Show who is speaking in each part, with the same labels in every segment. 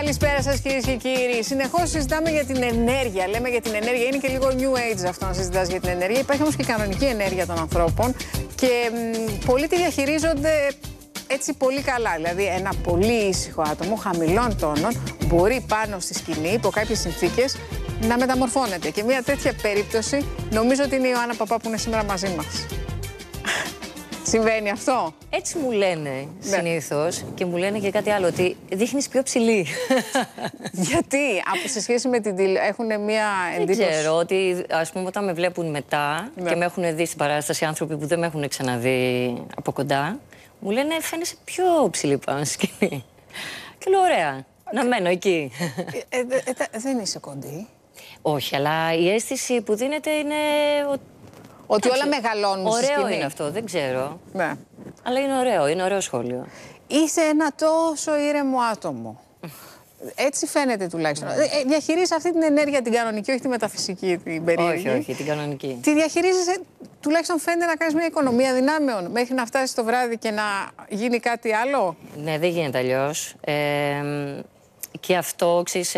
Speaker 1: Καλησπέρα σας, κυρίες και κύριοι. Συνεχώς συζητάμε για την ενέργεια. Λέμε για την ενέργεια. Είναι και λίγο new age αυτό να συζητάς για την ενέργεια. Υπάρχει όμως και η κανονική ενέργεια των ανθρώπων. Και πολλοί τη διαχειρίζονται έτσι πολύ καλά. Δηλαδή, ένα πολύ ήσυχο άτομο, χαμηλών τόνων, μπορεί πάνω στη σκηνή, υπό κάποιες συνθήκες, να μεταμορφώνεται. Και μια τέτοια περίπτωση νομίζω ότι είναι η Ιωάννα Παπά που είναι σήμερα μαζί μας. Συμβαίνει αυτό?
Speaker 2: Έτσι μου λένε συνήθως και μου λένε και κάτι άλλο, ότι δείχνεις πιο ψηλή.
Speaker 1: Γιατί, σε σχέση με την έχουν μια εντύπωση?
Speaker 2: Δεν ξέρω, ότι ας πούμε όταν με βλέπουν μετά και με έχουν δει στην παράσταση άνθρωποι που δεν με έχουν ξαναδεί από κοντά, μου λένε φαίνεσαι πιο ψηλή πάνω στη σκηνή. Και λέω ωραία, να μένω εκεί.
Speaker 1: Δεν είσαι κοντή.
Speaker 2: Όχι, αλλά η αίσθηση που δίνεται είναι
Speaker 1: ότι όλα μεγαλώνουν στη σκηνή.
Speaker 2: Ωραίο είναι αυτό, δεν ξέρω.
Speaker 1: Ναι.
Speaker 2: Αλλά είναι ωραίο σχόλιο.
Speaker 1: Είσαι ένα τόσο ήρεμο άτομο. Έτσι φαίνεται τουλάχιστον. Διαχειρίζεσαι αυτή την ενέργεια, την κανονική, όχι τη μεταφυσική, την περίεργη.
Speaker 2: Όχι, την κανονική.
Speaker 1: Τη διαχειρίζεσαι, τουλάχιστον φαίνεται να κάνεις μια οικονομία δυνάμεων μέχρι να φτάσεις το βράδυ και να γίνει κάτι άλλο.
Speaker 2: Ναι, δεν γίνεται αλλιώς. Και αυτό, ξέρεις,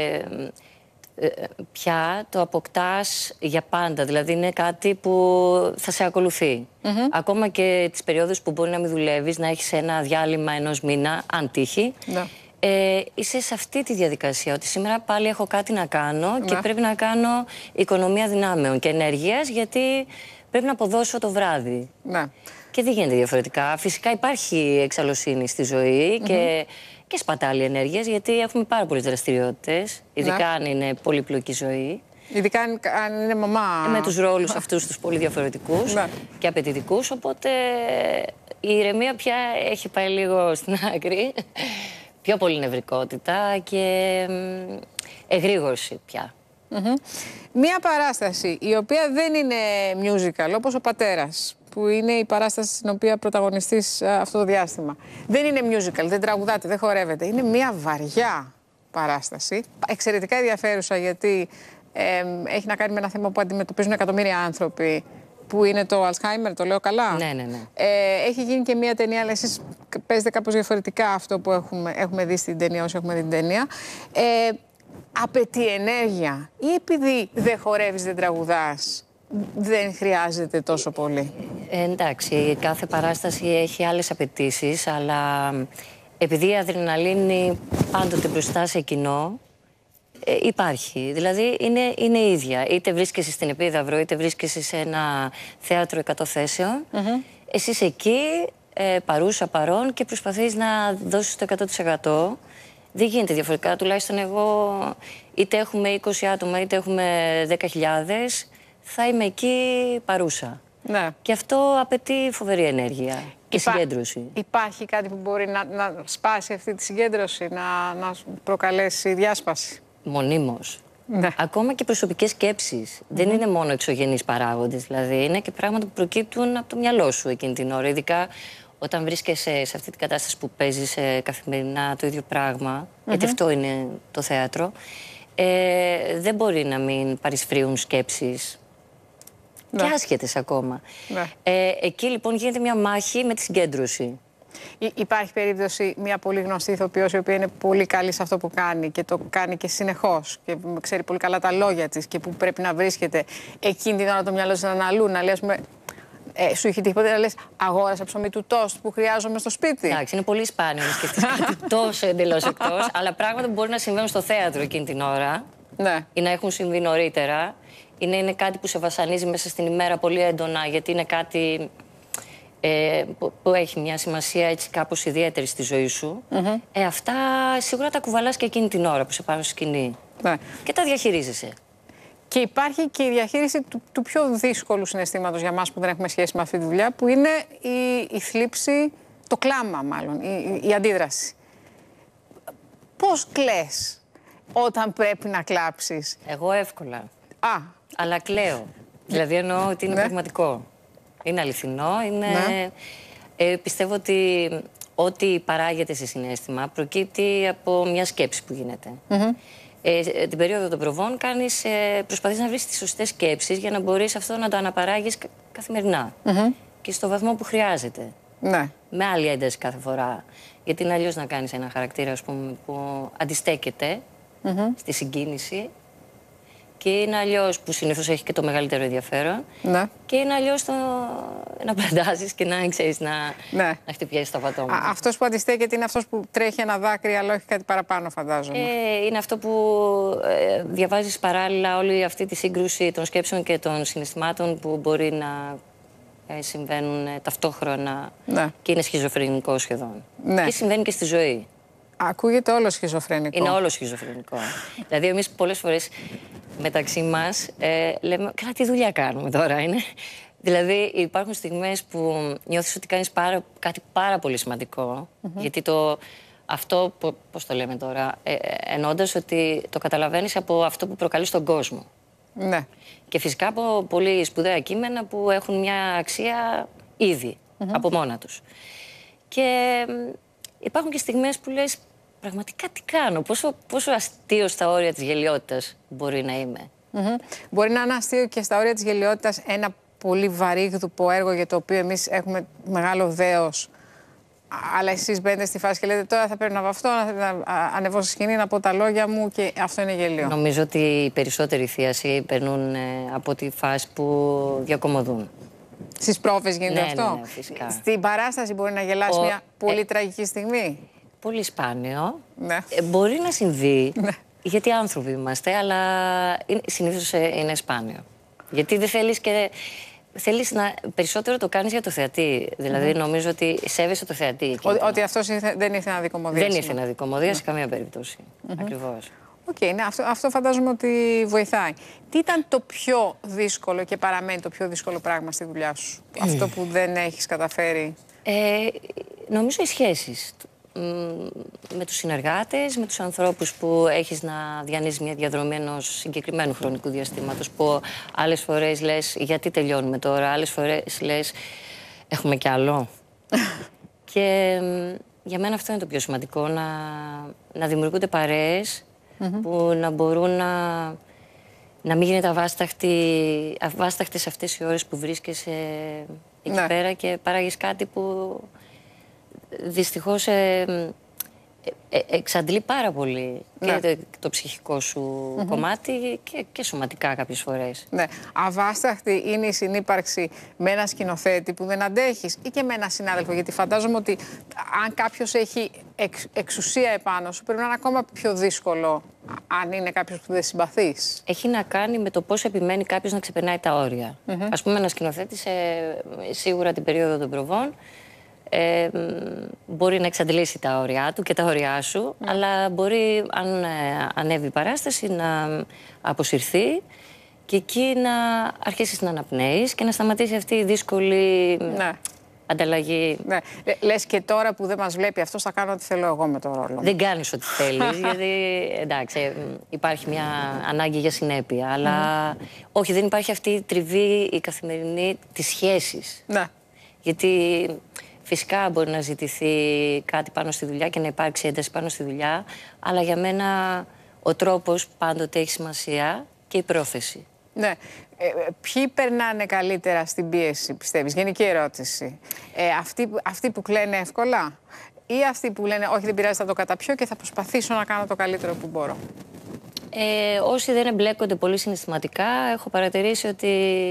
Speaker 2: πια το αποκτάς για πάντα. Δηλαδή είναι κάτι που θα σε ακολουθεί. Ακόμα και τις περιόδους που μπορεί να μην δουλεύεις, να έχεις ένα διάλειμμα ενός μήνα, αν τύχει. Είσαι σε αυτή τη διαδικασία, ότι σήμερα πάλι έχω κάτι να κάνω και πρέπει να κάνω οικονομία δυνάμεων και ενέργειας, γιατί πρέπει να αποδώσω το βράδυ. Και δεν γίνεται διαφορετικά. Φυσικά υπάρχει εξαλλοσύνη στη ζωή και σπατάλη ενέργειας, γιατί έχουμε πάρα πολλές δραστηριότητες, ειδικά αν είναι πολύπλοκη ζωή.
Speaker 1: Ειδικά αν είναι μαμά.
Speaker 2: Με τους ρόλους αυτούς τους πολύ διαφορετικούς και απαιτητικούς, οπότε η ηρεμία πια έχει πάει λίγο στην άκρη. Πιο πολύ νευρικότητα και εγρήγορση πια.
Speaker 1: Μία παράσταση η οποία δεν είναι musical, όπως ο Πατέρας, που είναι η παράσταση στην οποία πρωταγωνιστείς αυτό το διάστημα. Δεν είναι musical, δεν τραγουδάτε, δεν χορεύετε. Είναι μία βαριά παράσταση, εξαιρετικά ενδιαφέρουσα, γιατί έχει να κάνει με ένα θέμα που αντιμετωπίζουν εκατομμύρια άνθρωποι, που είναι το Alzheimer, το λέω καλά?
Speaker 2: Ναι.
Speaker 1: Έχει γίνει και μία ταινία, αλλά εσείς παίζετε κάπως διαφορετικά αυτό που έχουμε δει στην ταινία, όσοι έχουμε δει την ταινία. Απαιτεί ενέργεια ή επειδή δεν χορεύεις, δεν τραγουδάς, δεν χρειάζεται τόσο πολύ?
Speaker 2: Εντάξει, κάθε παράσταση έχει άλλες απαιτήσεις, αλλά επειδή η αδρεναλίνη πάντοτε μπροστά σε κοινό, υπάρχει. Δηλαδή είναι ίδια. Είτε βρίσκεσαι στην Επίδαυρο, είτε βρίσκεσαι σε ένα θέατρο 100 θέσεων. Εσύ είσαι εκεί, παρούσα, παρόν, και προσπαθείς να δώσεις το 100%. Δεν γίνεται διαφορετικά. Τουλάχιστον εγώ, είτε έχουμε 20 άτομα, είτε έχουμε 10.000, θα είμαι εκεί παρούσα. Και αυτό απαιτεί φοβερή ενέργεια και συγκέντρωση. Υπάρχει
Speaker 1: κάτι που μπορεί να σπάσει αυτή τη συγκέντρωση, να προκαλέσει διάσπαση?
Speaker 2: Μονίμως. Ακόμα και προσωπικές σκέψεις. Δεν είναι μόνο εξωγενείς παράγοντες. Δηλαδή είναι και πράγματα που προκύπτουν από το μυαλό σου εκείνη την ώρα. Ειδικά όταν βρίσκεσαι σε αυτή την κατάσταση που παίζεις καθημερινά το ίδιο πράγμα, γιατί αυτό είναι το θέατρο, δεν μπορεί να μην παρισφρίουν σκέψεις. Και άσχετες ακόμα. Εκεί λοιπόν γίνεται μια μάχη με τη συγκέντρωση.
Speaker 1: Υπάρχει περίπτωση μια πολύ γνωστή ηθοποιός, η οποία είναι πολύ καλή σε αυτό που κάνει και το κάνει και συνεχώς και ξέρει πολύ καλά τα λόγια της και που πρέπει να βρίσκεται εκείνη την ώρα το μυαλό της να είναι αλλού, να λέει, ας πούμε, σου είχε τύχει ποτέ να λες αγόρασα ψωμί του τόστ που χρειάζομαι στο σπίτι?
Speaker 2: Εντάξει, είναι πολύ σπάνιο να σκεφτείς κάτι τόσο εντελώς εκτός, αλλά πράγματα που μπορεί να συμβαίνουν στο θέατρο εκείνη την ώρα ή να έχουν συμβεί νωρίτερα. Είναι κάτι που σε βασανίζει μέσα στην ημέρα πολύ έντονα, γιατί είναι κάτι που έχει μια σημασία έτσι κάπως ιδιαίτερη στη ζωή σου. Αυτά σίγουρα τα κουβαλάς και εκείνη την ώρα που σε πάρω στη σκηνή. Και τα διαχειρίζεσαι.
Speaker 1: Και υπάρχει και η διαχείριση του πιο δύσκολου συναισθήματος για μας που δεν έχουμε σχέση με αυτή τη δουλειά, που είναι η θλίψη, το κλάμα μάλλον, η αντίδραση. Πώς κλαις όταν πρέπει να κλάψεις?
Speaker 2: Εγώ εύκολα. Αλλά κλαίω. Δηλαδή εννοώ ότι είναι πραγματικό. Είναι αληθινό, πιστεύω ότι ό,τι παράγεται σε συναίσθημα προκύπτει από μια σκέψη που γίνεται. Την περίοδο των προβών προσπαθείς να βρεις τις σωστές σκέψεις για να μπορείς αυτό να το αναπαράγεις καθημερινά και στο βαθμό που χρειάζεται.
Speaker 1: Ναι.
Speaker 2: Με άλλη ένταση κάθε φορά. Γιατί είναι αλλιώς να κάνεις ένα χαρακτήρα, ας πούμε, που αντιστέκεται στη συγκίνηση. Και είναι αλλιώς που συνήθως έχει και το μεγαλύτερο ενδιαφέρον.
Speaker 1: Ναι.
Speaker 2: Και είναι αλλιώς να παντάζεις και να ξέρεις
Speaker 1: να
Speaker 2: χτυπιέσεις τα πατώματα.
Speaker 1: Αυτός που αντιστέκεται είναι αυτός που τρέχει ένα δάκρυ, αλλά όχι κάτι παραπάνω, φαντάζομαι.
Speaker 2: Είναι αυτό που διαβάζεις παράλληλα όλη αυτή τη σύγκρουση των σκέψεων και των συναισθημάτων που μπορεί να συμβαίνουν ταυτόχρονα και είναι σχιζοφρενικό σχεδόν. Και συμβαίνει και στη ζωή.
Speaker 1: Ακούγεται όλο σχιζοφρενικό.
Speaker 2: Είναι όλο σχιζοφρενικό. Δηλαδή, εμείς πολλές φορές μεταξύ μας λέμε, καλά, τι δουλειά κάνουμε τώρα, είναι. Δηλαδή, υπάρχουν στιγμές που νιώθεις ότι κάνεις κάτι πάρα πολύ σημαντικό, γιατί αυτό, πώς το λέμε τώρα, εννοώντας ότι το καταλαβαίνεις από αυτό που προκαλεί στον κόσμο.
Speaker 1: Ναι.
Speaker 2: Και φυσικά από πολύ σπουδαία κείμενα που έχουν μια αξία ήδη, από μόνα τους. Και υπάρχουν και στιγμές που λες, πραγματικά τι κάνω, πόσο αστείο στα όρια της γελοιότητας μπορεί να είμαι.
Speaker 1: Μπορεί να είναι αστείο και στα όρια της γελοιότητας ένα πολύ βαρύγδουπο έργο για το οποίο εμείς έχουμε μεγάλο δέος. Αλλά εσείς μπαίνετε στη φάση και λέτε τώρα θα πρέπει να βαφτώ, να ανεβώ στη σκηνή, να πω τα λόγια μου και αυτό είναι γελίο.
Speaker 2: Νομίζω ότι οι περισσότεροι θίασοι περνούν από τη φάση που διακομωδούν.
Speaker 1: Στις πρόβες γίνεται αυτό.
Speaker 2: Ναι, φυσικά.
Speaker 1: Στην παράσταση μπορεί να γελάσει μια πολύ τραγική στιγμή.
Speaker 2: Πολύ σπάνιο.
Speaker 1: Ναι.
Speaker 2: Μπορεί να συμβεί, γιατί άνθρωποι είμαστε, αλλά συνήθως είναι σπάνιο. Γιατί δεν θέλεις και... Θέλεις περισσότερο το κάνεις για το θεατή. Δηλαδή, νομίζω ότι σέβεσαι το θεατή.
Speaker 1: Ότι αυτός δεν ήρθε να δικομωδία.
Speaker 2: Δεν ήρθε να δικομωδία σε καμία περίπτωση. Ακριβώς.
Speaker 1: Αυτό φαντάζομαι ότι βοηθάει. Τι ήταν το πιο δύσκολο και παραμένει το πιο δύσκολο πράγμα στη δουλειά σου? Αυτό που δεν έχεις καταφέρει?
Speaker 2: Νομίζω οι σχέσεις. Με τους συνεργάτες, με τους ανθρώπους που έχεις να διανύσεις μια διαδρομή ενός συγκεκριμένου χρονικού διαστήματος, που άλλες φορές λες γιατί τελειώνουμε τώρα, άλλες φορές λες έχουμε κι άλλο. Και για μένα αυτό είναι το πιο σημαντικό, να δημιουργούνται παρέες που να μπορούν να μην γίνεται αβάσταχτες αυτές οι ώρες που βρίσκεσαι εκεί πέρα και παράγεις κάτι που δυστυχώς εξαντλεί πάρα πολύ και το ψυχικό σου κομμάτι και σωματικά κάποιες φορές.
Speaker 1: Ναι. Αβάσταχτη είναι η συνύπαρξη με ένα σκηνοθέτη που δεν αντέχεις ή και με ένα συνάδελφο? Γιατί φαντάζομαι ότι αν κάποιος έχει εξουσία επάνω σου πρέπει να είναι ακόμα πιο δύσκολο αν είναι κάποιος που δεν συμπαθείς.
Speaker 2: Έχει να κάνει με το πώς επιμένει κάποιος να ξεπερνάει τα όρια. Ας πούμε, ένα σκηνοθέτη σίγουρα την περίοδο των προβών μπορεί να εξαντλήσει τα όρια του και τα όρια σου, αλλά μπορεί, αν ανέβει η παράσταση, να αποσυρθεί και εκεί να αρχίσεις να αναπνέεις και να σταματήσει αυτή η δύσκολη ανταλλαγή.
Speaker 1: Ναι. Λες και τώρα που δεν μας βλέπει αυτός θα κάνω ό,τι θέλω εγώ με το ρόλο μου.
Speaker 2: Δεν κάνεις ό,τι θέλεις, γιατί εντάξει, υπάρχει μια ανάγκη για συνέπεια, αλλά όχι, δεν υπάρχει αυτή η τριβή, η καθημερινή της σχέσης.
Speaker 1: Ναι.
Speaker 2: Γιατί φυσικά μπορεί να ζητηθεί κάτι πάνω στη δουλειά και να υπάρξει ένταση πάνω στη δουλειά, αλλά για μένα ο τρόπος πάντοτε έχει σημασία και η πρόθεση.
Speaker 1: Ναι. Ποιοι περνάνε καλύτερα στην πίεση, πιστεύεις? Γενική ερώτηση. Αυτοί που κλαίνε εύκολα ή αυτοί που λένε όχι δεν πειράζει, θα το καταπιώ και θα προσπαθήσω να κάνω το καλύτερο που μπορώ?
Speaker 2: Όσοι δεν εμπλέκονται πολύ συναισθηματικά, έχω παρατηρήσει ότι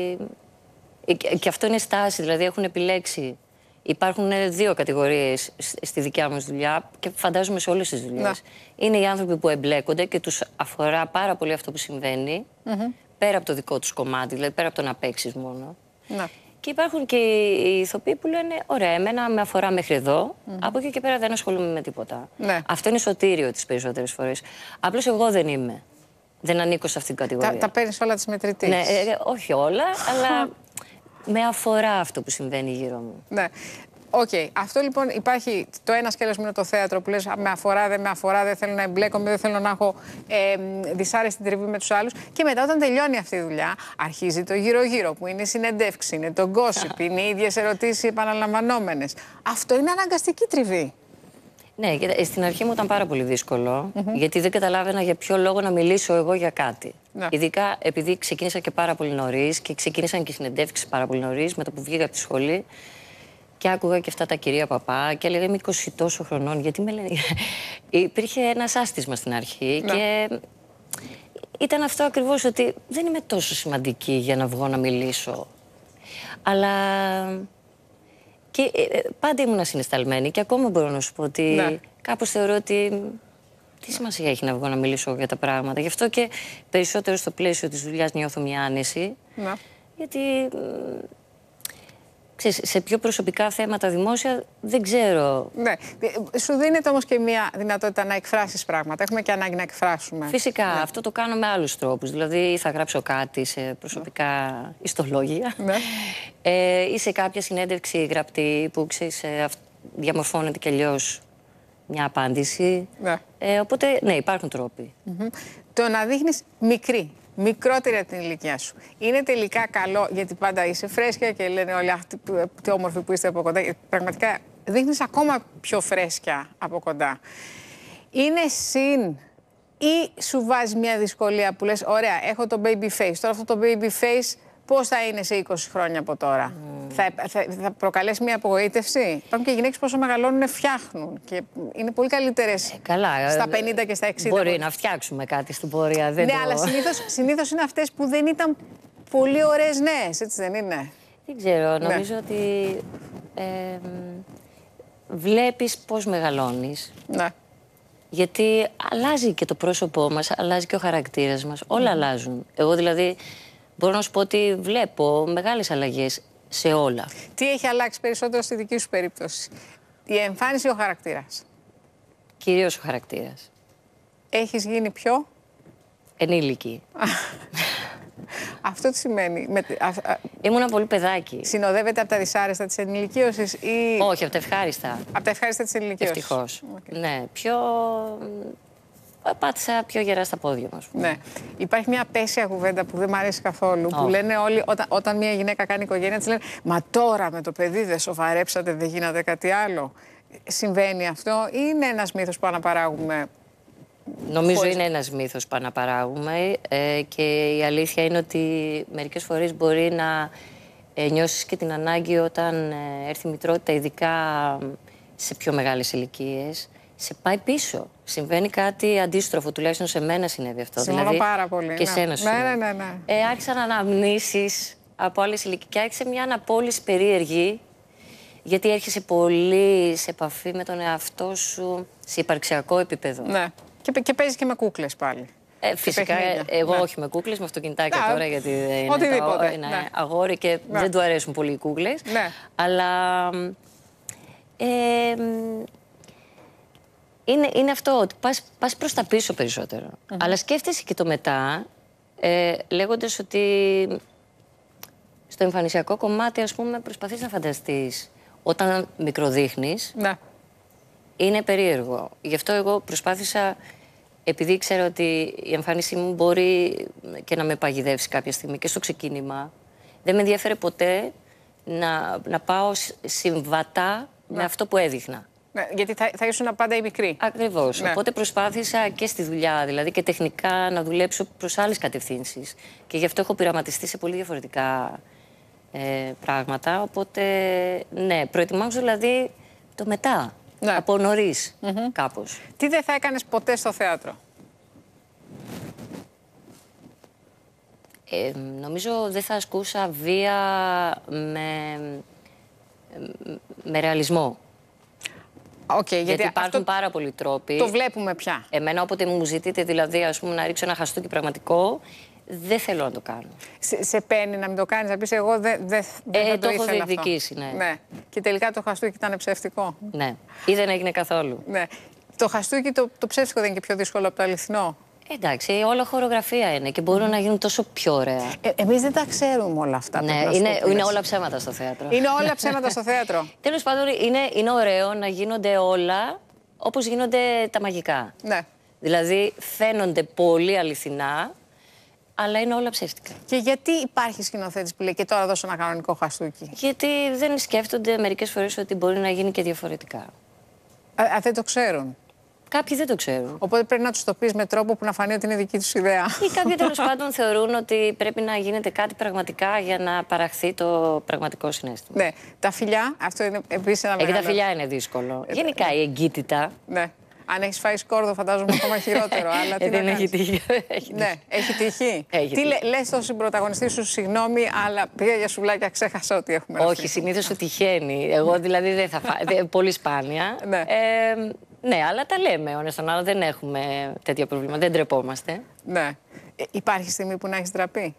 Speaker 2: και αυτό είναι στάση, δηλαδή έχουν επιλέξει. Υπάρχουν δύο κατηγορίες στη δικιά μας δουλειά και φαντάζομαι σε όλες τις δουλειές. Είναι οι άνθρωποι που εμπλέκονται και τους αφορά πάρα πολύ αυτό που συμβαίνει, πέρα από το δικό τους κομμάτι, δηλαδή πέρα από το να παίξεις μόνο. Και υπάρχουν και οι ηθοποιοί που λένε, ωραία, εμένα με αφορά μέχρι εδώ, από εκεί και πέρα δεν ασχολούμαι με τίποτα. Αυτό είναι σωτήριο τις περισσότερες φορές. Απλώς εγώ δεν είμαι. Δεν ανήκω σε αυτήν την κατηγορία.
Speaker 1: Τα παίρνεις όλα της μετρητής?
Speaker 2: Ναι, όχι όλα, αλλά με αφορά αυτό που συμβαίνει γύρω μου.
Speaker 1: Ναι. Αυτό λοιπόν υπάρχει. Το ένα σκέλος μου είναι το θέατρο που λες με αφορά, δεν με αφορά, δεν θέλω να εμπλέκομαι, δεν θέλω να έχω δυσάρεστη τριβή με τους άλλους. Και μετά, όταν τελειώνει αυτή η δουλειά, αρχίζει το γύρω-γύρω που είναι η συνεντεύξη, είναι το gossip, είναι οι ίδιες ερωτήσεις επαναλαμβανόμενες. Αυτό είναι αναγκαστική τριβή.
Speaker 2: Ναι, στην αρχή μου ήταν πάρα πολύ δύσκολο, γιατί δεν καταλάβαινα για ποιο λόγο να μιλήσω εγώ για κάτι. Ειδικά επειδή ξεκίνησα και πάρα πολύ νωρίς και ξεκίνησαν και οι συνεντεύξεις πάρα πολύ νωρίς, με το που βγήκα από τη σχολή. Και άκουγα και αυτά τα κυρία Παπά και έλεγα είμαι 20 τόσο χρονών. Γιατί με λένε. Υπήρχε ένα άστισμα στην αρχή και ήταν αυτό ακριβώς, ότι δεν είμαι τόσο σημαντική για να βγω να μιλήσω. Αλλά και πάντα ήμουν συναισθαλμένη και ακόμα μπορώ να σου πω ότι κάπως θεωρώ ότι τι σημασία έχει να βγω να μιλήσω για τα πράγματα. Γι' αυτό και περισσότερο στο πλαίσιο της δουλειάς νιώθω μια άνεση. Γιατί ξέρεις, σε πιο προσωπικά θέματα δημόσια δεν ξέρω.
Speaker 1: Ναι. Σου δίνεται όμως και μια δυνατότητα να εκφράσεις πράγματα. Έχουμε και ανάγκη να εκφράσουμε.
Speaker 2: Φυσικά. Αυτό το κάνω με άλλους τρόπους. Δηλαδή θα γράψω κάτι σε προσωπικά ιστολόγια ή σε κάποια συνέντευξη γραπτή που ξέρεις, διαμορφώνεται κι αλλιώς μια απάντηση. Οπότε, ναι, υπάρχουν τρόποι.
Speaker 1: Το να δείχνεις μικρότερη από την ηλικία σου, είναι τελικά καλό, γιατί πάντα είσαι φρέσκια και λένε όλοι αχ, τι όμορφοι που είστε από κοντά. Πραγματικά δείχνεις ακόμα πιο φρέσκια από κοντά. Είναι συν ή σου βάζει μια δυσκολία που λες ωραία, έχω το baby face, τώρα αυτό το baby face πώς θα είναι σε 20 χρόνια από τώρα? Θα προκαλέσει μια απογοήτευση? Υπάρχουν και γυναίκες πόσο μεγαλώνουν φτιάχνουν και είναι πολύ καλύτερες στα 50 και στα 60.
Speaker 2: Μπορεί να φτιάξουμε κάτι στην πορεία.
Speaker 1: Ναι, αλλά συνήθως είναι αυτές που δεν ήταν πολύ ωραίες νέες, έτσι δεν είναι?
Speaker 2: Δεν ξέρω, νομίζω ότι βλέπεις πώς μεγαλώνεις. Γιατί αλλάζει και το πρόσωπό μας, αλλάζει και ο χαρακτήρας μας, όλα αλλάζουν. Εγώ δηλαδή μπορώ να σου πω ότι βλέπω μεγάλες αλλαγές σε όλα.
Speaker 1: Τι έχει αλλάξει περισσότερο στη δική σου περίπτωση? Η εμφάνιση ή ο χαρακτήρας?
Speaker 2: Κυρίως ο χαρακτήρας.
Speaker 1: Έχεις γίνει πιο
Speaker 2: ενήλικη.
Speaker 1: Αυτό τι σημαίνει?
Speaker 2: Ήμουνα πολύ παιδάκι.
Speaker 1: Συνοδεύεται από τα δυσάρεστα της ενηλικίωσης ή...
Speaker 2: Όχι, από τα ευχάριστα.
Speaker 1: Από τα ευχάριστα της ενηλικίωσης.
Speaker 2: Ευτυχώς. Ναι, πάτησα πιο γερά στα πόδια μας.
Speaker 1: Ναι. Υπάρχει μια απέσια κουβέντα που δεν μου αρέσει καθόλου. Που λένε όλοι, όταν μια γυναίκα κάνει οικογένεια, της λένε μα τώρα με το παιδί δεν σοβαρέψατε, δεν γίνατε κάτι άλλο? Συμβαίνει αυτό ή είναι ένας μύθος που αναπαράγουμε?
Speaker 2: Νομίζω είναι ένας μύθος που αναπαράγουμε και η αλήθεια είναι ότι μερικές φορές μπορεί να νιώσεις και την ανάγκη όταν έρθει η μητρότητα, ειδικά σε πιο μεγάλες ηλικίες, σε πάει πίσω. Συμβαίνει κάτι αντίστροφο, τουλάχιστον σε μένα συνέβη αυτό.
Speaker 1: Συμφωνώ πάρα πολύ.
Speaker 2: Και σένα σου.
Speaker 1: Ναι.
Speaker 2: Άρχισαν αναμνήσεις από άλλες ηλικίες και άρχισε μια αναπόλυση περίεργη, γιατί έρχεσαι πολύ σε επαφή με τον εαυτό σου σε υπαρξιακό επίπεδο.
Speaker 1: Ναι. Και παίζεις και με κούκλες πάλι.
Speaker 2: Φυσικά, εγώ όχι με κούκλες, με αυτοκινητάκια τώρα, γιατί είναι αγόρι και δεν του αρέσουν πολύ οι κούκλες. Αλλά είναι αυτό, ότι πας προς τα πίσω περισσότερο. Αλλά σκέφτεσαι και το μετά, λέγοντας ότι στο εμφανισιακό κομμάτι, ας πούμε, προσπαθείς να φανταστείς. Όταν μικροδείχνεις, είναι περίεργο. Γι' αυτό εγώ προσπάθησα, επειδή ξέρω ότι η εμφάνισή μου μπορεί και να με παγιδεύσει κάποια στιγμή και στο ξεκίνημα, δεν με ενδιαφέρε ποτέ να πάω συμβατά με αυτό που έδειχνα.
Speaker 1: Γιατί θα ήσουν πάντα η μικρή.
Speaker 2: Ακριβώς. Οπότε προσπάθησα και στη δουλειά, δηλαδή και τεχνικά, να δουλέψω προς άλλες κατευθύνσεις. Και γι' αυτό έχω πειραματιστεί σε πολύ διαφορετικά πράγματα. Οπότε, ναι, προετοιμάζω δηλαδή το μετά. Από νωρίς, κάπως.
Speaker 1: Τι δεν θα έκανες ποτέ στο θέατρο?
Speaker 2: Νομίζω δεν θα ασκούσα βία με ρεαλισμό. Γιατί υπάρχουν πάρα πολλοί τρόποι.
Speaker 1: Το βλέπουμε πια.
Speaker 2: Εμένα όποτε μου ζητείτε δηλαδή, ας πούμε, να ρίξω ένα χαστούκι πραγματικό, δεν θέλω να το κάνω.
Speaker 1: Σε παίρνει να μην το κάνεις, να πεις εγώ δεν
Speaker 2: το έχω διεκδικήσει, ναι.
Speaker 1: Και τελικά το χαστούκι ήταν ψεύτικο.
Speaker 2: Ναι. Ή δεν έγινε καθόλου.
Speaker 1: Ναι. Το χαστούκι το ψεύτικο δεν είναι και πιο δύσκολο από το αληθινό?
Speaker 2: Εντάξει, όλα χορογραφία είναι και μπορούν να γίνουν τόσο πιο ωραία.
Speaker 1: Εμείς δεν τα ξέρουμε όλα αυτά.
Speaker 2: Ναι, είναι όλα ψέματα στο θέατρο.
Speaker 1: Είναι όλα ψέματα στο θέατρο.
Speaker 2: Τέλος πάντων, είναι ωραίο να γίνονται όλα όπως γίνονται τα μαγικά.
Speaker 1: Ναι.
Speaker 2: Δηλαδή, φαίνονται πολύ αληθινά, αλλά είναι όλα ψεύτικα. Και
Speaker 1: γιατί υπάρχει σκηνοθέτης που λέει και τώρα δώσω ένα κανονικό χαστούκι?
Speaker 2: Γιατί δεν σκέφτονται μερικές φορές ότι μπορεί να γίνει και διαφορετικά.
Speaker 1: Δεν το ξέρουν.
Speaker 2: Κάποιοι δεν το ξέρουν.
Speaker 1: Οπότε πρέπει να τους το πεις με τρόπο που να φανεί ότι είναι δική τους ιδέα.
Speaker 2: Ή κάποιοι τέλος πάντων θεωρούν ότι πρέπει να γίνεται κάτι πραγματικά για να παραχθεί το πραγματικό συναίσθημα.
Speaker 1: Ναι. Τα φιλιά, αυτό είναι επίσης ένα μεγάλο.
Speaker 2: Και τα φιλιά είναι δύσκολο. Γενικά η εγκύτητα.
Speaker 1: Ναι. Αν έχεις φάει σκόρδο, φαντάζομαι ακόμα χειρότερο. Αλλά τι
Speaker 2: δεν
Speaker 1: να
Speaker 2: έχει
Speaker 1: κάνεις.
Speaker 2: τύχει.
Speaker 1: Ναι, έχει τύχει.
Speaker 2: Έχει
Speaker 1: Τι
Speaker 2: τύχει.
Speaker 1: λες στον συμπροταγωνιστή σου, συγγνώμη, αλλά πήγα για σουβλάκια, ξέχασα ότι έχουμε.
Speaker 2: Όχι, συνήθως σου τυχαίνει. Εγώ δηλαδή δεν θα φάω. Πολύ σπάνια.
Speaker 1: Ναι.
Speaker 2: Ναι, αλλά τα λέμε ο ένας τον άλλο. Δεν έχουμε τέτοια προβλήματα. Δεν ντρεπόμαστε.
Speaker 1: Ναι. Υπάρχει στιγμή που να έχεις ντραπεί?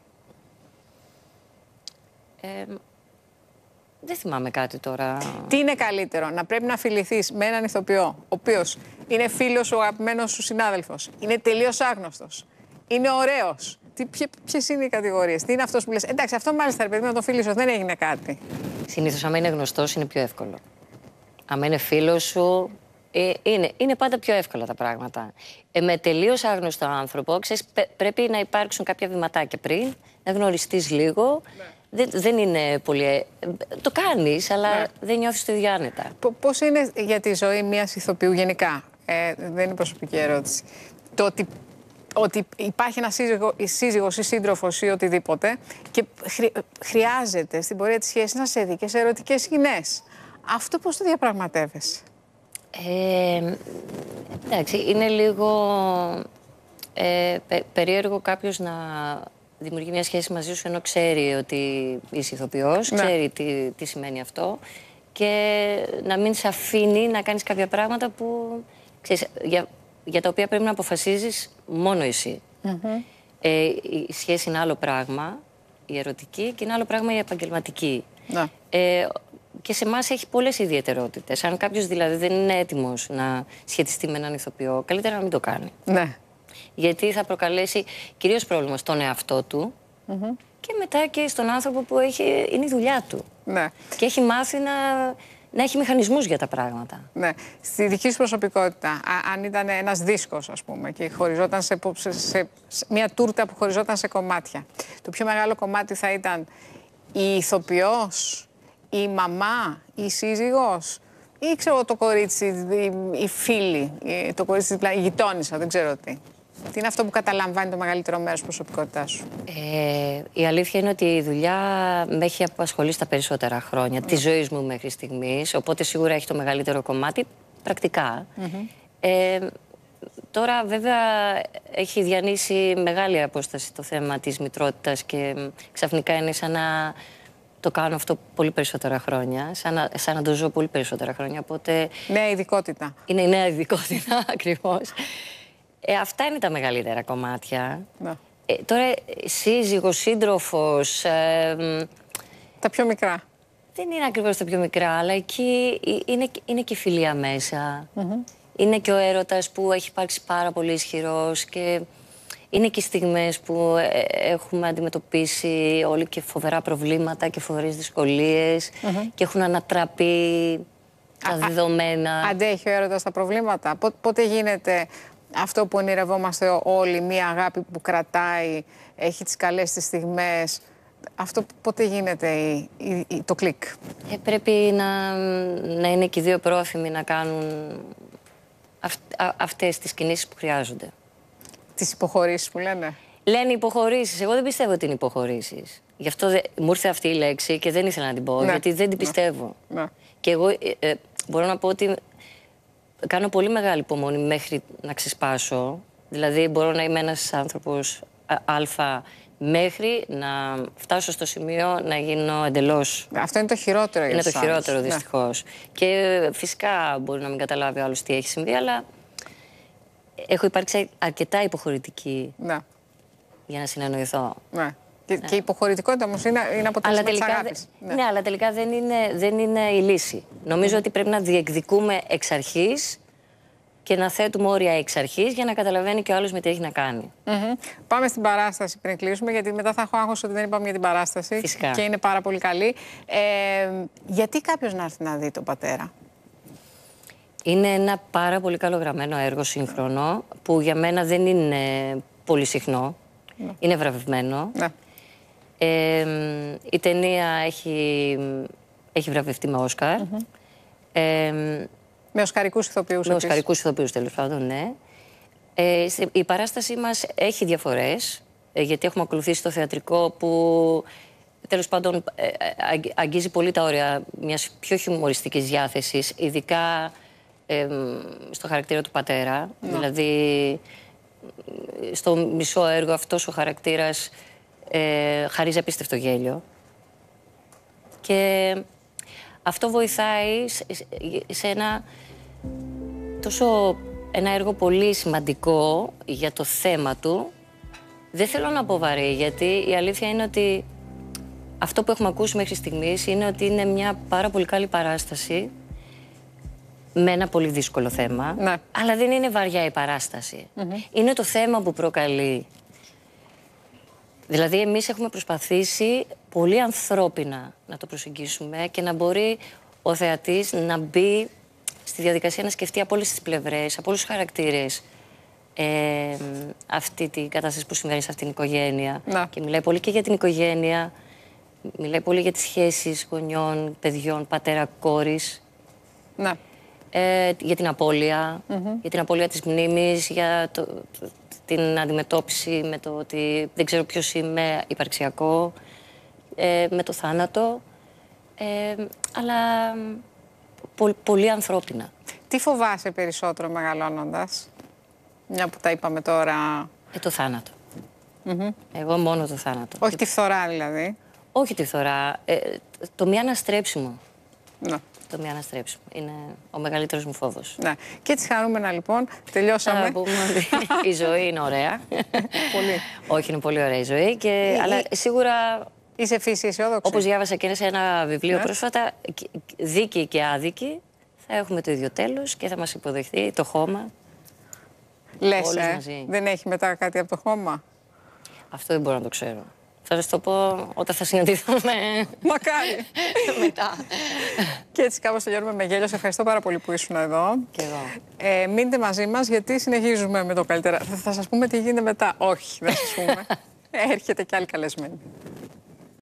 Speaker 2: Δεν θυμάμαι κάτι τώρα.
Speaker 1: Τι είναι καλύτερο, να πρέπει να φιληθείς με έναν ηθοποιό, ο οποίος είναι φίλος σου, αγαπημένος σου συνάδελφος, είναι τελείως άγνωστος, είναι ωραίος? Ποιες είναι οι κατηγορίες, τι είναι αυτός που λες, εντάξει, αυτό μάλιστα ρε παιδί με τον φίλο σου δεν έγινε κάτι?
Speaker 2: Συνήθως, άμα είναι γνωστός, είναι πιο εύκολο. Άμα είναι φίλος σου, είναι πάντα πιο εύκολα τα πράγματα. Με τελείως άγνωστο άνθρωπο, ξέρεις, πρέπει να υπάρξουν κάποια βηματάκια πριν, να γνωριστείς λίγο. Ναι. Δεν είναι πολύ. Το κάνεις, αλλά ναι, δεν νιώθεις το ίδιο άνετα.
Speaker 1: Πώς είναι για τη ζωή μιας ηθοποιού γενικά, δεν είναι προσωπική ερώτηση, το ότι υπάρχει ένα σύζυγος ή σύντροφος ή οτιδήποτε και χρειάζεται στην πορεία της σχέσης να σε δει και σε ερωτικές σκηνές. Αυτό πώς το διαπραγματεύεσαι?
Speaker 2: Εντάξει, είναι λίγο περίεργο κάποιος να δημιουργεί μια σχέση μαζί σου ενώ ξέρει ότι είσαι ηθοποιός, ναι, ξέρει τι σημαίνει αυτό και να μην σε αφήνει να κάνεις κάποια πράγματα που, ξέρεις, για τα οποία πρέπει να αποφασίζεις μόνο εσύ. Η σχέση είναι άλλο πράγμα, η ερωτική, και είναι άλλο πράγμα η επαγγελματική. Ναι. Και σε εμάς έχει πολλές ιδιαιτερότητες. Αν κάποιος δηλαδή δεν είναι έτοιμος να σχετιστεί με έναν ηθοποιό, καλύτερα να μην το κάνει. Ναι. Γιατί θα προκαλέσει κυρίως πρόβλημα στον εαυτό του και μετά και στον άνθρωπο που είναι η δουλειά του. Ναι. Και έχει μάθει να έχει μηχανισμούς για τα πράγματα. Ναι.
Speaker 1: Στη δική σου προσωπικότητα, αν ήταν ένας δίσκος, ας πούμε, και χωριζόταν σε μια τούρτα που χωριζόταν σε κομμάτια, το πιο μεγάλο κομμάτι θα ήταν η ηθοποιός, η μαμά, η σύζυγος ή ξέρω το κορίτσι, η φίλη, το κορίτσι, η γειτόνισσα, δεν ξέρω τι. Τι είναι αυτό που καταλαμβάνει το μεγαλύτερο μέρος της προσωπικότητάς σου?
Speaker 2: Η αλήθεια είναι ότι η δουλειά με έχει απασχολήσει τα περισσότερα χρόνια της ζωής μου μέχρι στιγμής, οπότε σίγουρα έχει το μεγαλύτερο κομμάτι πρακτικά. Τώρα βέβαια έχει διανύσει μεγάλη απόσταση το θέμα της μητρότητας και ξαφνικά είναι σαν να το κάνω αυτό πολύ περισσότερα χρόνια, σαν να το ζω πολύ περισσότερα χρόνια, οπότε...
Speaker 1: Νέα ειδικότητα.
Speaker 2: Είναι η νέα ειδικότητα, ακριβώς. Αυτά είναι τα μεγαλύτερα κομμάτια. Ναι. Τώρα, σύζυγος, σύντροφος...
Speaker 1: τα πιο μικρά.
Speaker 2: Δεν είναι ακριβώς τα πιο μικρά, αλλά εκεί είναι και η φιλία μέσα. Είναι και ο έρωτας που έχει υπάρξει πάρα πολύ ισχυρός και είναι και οι στιγμές που έχουμε αντιμετωπίσει όλοι και φοβερά προβλήματα και φοβερές δυσκολίες και έχουν ανατραπεί τα δεδομένα.
Speaker 1: Αντέχει ο έρωτας τα προβλήματα? Πότε γίνεται αυτό που ονειρευόμαστε όλοι, μια αγάπη που κρατάει, έχει τις καλές τις στιγμές? Αυτό πότε γίνεται το κλικ?
Speaker 2: Πρέπει να είναι και οι δύο πρόθυμοι να κάνουν αυτές τις κινήσεις που χρειάζονται.
Speaker 1: Τις υποχωρήσεις που λένε.
Speaker 2: Λένε υποχωρήσεις. Εγώ δεν πιστεύω ότι είναι υποχωρήσεις. Γι' αυτό μου ήρθε αυτή η λέξη και δεν ήθελα να την πω, ναι, γιατί δεν την πιστεύω. Ναι. Και εγώ μπορώ να πω ότι κάνω πολύ μεγάλη υπομονή μέχρι να ξεσπάσω. Δηλαδή μπορώ να είμαι ένας άνθρωπος αλφα μέχρι να φτάσω στο σημείο να γίνω εντελώς...
Speaker 1: Αυτό είναι το χειρότερο για
Speaker 2: τους άλλους. Είναι το χειρότερο, δυστυχώς. Ναι. Και φυσικά μπορεί να μην καταλάβει ο άλλος τι έχει συμβεί, αλλά έχω υπάρξει αρκετά υποχωρητική, ναι, για να συνεννοηθώ. Ναι. Και η υποχωρητικότητα όμως είναι αποτέλεσμα της αγάπης. Ναι, αλλά τελικά δεν είναι η λύση. Νομίζω ότι πρέπει να διεκδικούμε εξ αρχής και να θέτουμε όρια εξ αρχής για να καταλαβαίνει και ο άλλος με τι έχει να κάνει. Πάμε στην παράσταση πριν κλείσουμε, γιατί μετά θα έχω άγχος ότι δεν είπαμε για την παράσταση. Φυσικά. Και είναι πάρα πολύ καλή. Γιατί κάποιος να έρθει να δει τον πατέρα? Είναι ένα πάρα πολύ καλογραμμένο έργο σύγχρονο, που για μένα δεν είναι πολύ συχνό. Ναι. Είναι βραβευμένο. Ναι. Η ταινία έχει βραβευτεί με Όσκαρ.
Speaker 1: Με οσκαρικούς ηθοποιούς.
Speaker 2: Με οσκαρικούς ηθοποιούς, τέλος πάντων, ναι. Η παράστασή μας έχει διαφορές, γιατί έχουμε ακολουθήσει το θεατρικό που τέλος πάντων αγγίζει πολύ τα όρια μιας πιο χιουμοριστικής διάθεσης, ειδικά στο χαρακτήρα του πατέρα. Δηλαδή, στο μισό έργο αυτός ο χαρακτήρας χαρίζει απίστευτο γέλιο. Και αυτό βοηθάει σε ένα έργο πολύ σημαντικό για το θέμα του. Δεν θέλω να πω βαρύ, γιατί η αλήθεια είναι ότι αυτό που έχουμε ακούσει μέχρι στιγμής είναι ότι είναι μια πάρα πολύ καλή παράσταση με ένα πολύ δύσκολο θέμα,
Speaker 1: ναι.
Speaker 2: αλλά δεν είναι βαριά η παράσταση. Είναι το θέμα που προκαλεί. Δηλαδή, εμείς έχουμε προσπαθήσει πολύ ανθρώπινα να το προσεγγίσουμε και να μπορεί ο θεατής να μπει στη διαδικασία να σκεφτεί από όλες τις πλευρές, από όλους τους χαρακτήρες αυτή την κατάσταση που συμβαίνει σε αυτήν την οικογένεια.
Speaker 1: Να.
Speaker 2: Και μιλάει πολύ και για την οικογένεια, μιλάει πολύ για τις σχέσεις γονιών, παιδιών, πατέρα-κόρης.
Speaker 1: Να.
Speaker 2: Για την απώλεια, για την απώλεια της μνήμης, για την αντιμετώπιση με το ότι δεν ξέρω ποιος είμαι, υπαρξιακό, με το θάνατο, αλλά πολύ ανθρώπινα.
Speaker 1: Τι φοβάσαι περισσότερο μεγαλώνοντας, μια που τα είπαμε τώρα?
Speaker 2: Το θάνατο. Εγώ μόνο το θάνατο.
Speaker 1: Όχι τη φθορά δηλαδή.
Speaker 2: Όχι τη φθορά, το μη αναστρέψιμο.
Speaker 1: Ναι.
Speaker 2: Το μη αναστρέψιμο. Είναι ο μεγαλύτερος μου φόβος.
Speaker 1: Ναι. Και έτσι χαρούμενα λοιπόν, τελειώσαμε.
Speaker 2: Να πούμε ότι η ζωή είναι ωραία.
Speaker 1: Πολύ.
Speaker 2: Όχι, είναι πολύ ωραία η ζωή, αλλά σίγουρα...
Speaker 1: Είσαι φύση αισιόδοξη.
Speaker 2: Όπως διάβασα και σε ένα βιβλίο πρόσφατα, δίκαιοι και άδικοι θα έχουμε το ίδιο τέλος και θα μας υποδεχθεί το χώμα.
Speaker 1: Λες, δεν έχει μετά κάτι από το χώμα?
Speaker 2: Αυτό δεν μπορώ να το ξέρω. Θα σας το πω όταν θα συναντηθούμε.
Speaker 1: Μακάρι.
Speaker 2: Μετά.
Speaker 1: Και έτσι κάπως τελειώνουμε με γέλιο. Σε ευχαριστώ πάρα πολύ που ήσουν εδώ.
Speaker 2: Και εγώ.
Speaker 1: Μείνετε μαζί μας γιατί συνεχίζουμε με το καλύτερα. Θα σας πούμε τι γίνεται μετά. Όχι, δεν σας πούμε. Έρχεται κι άλλη καλεσμένη.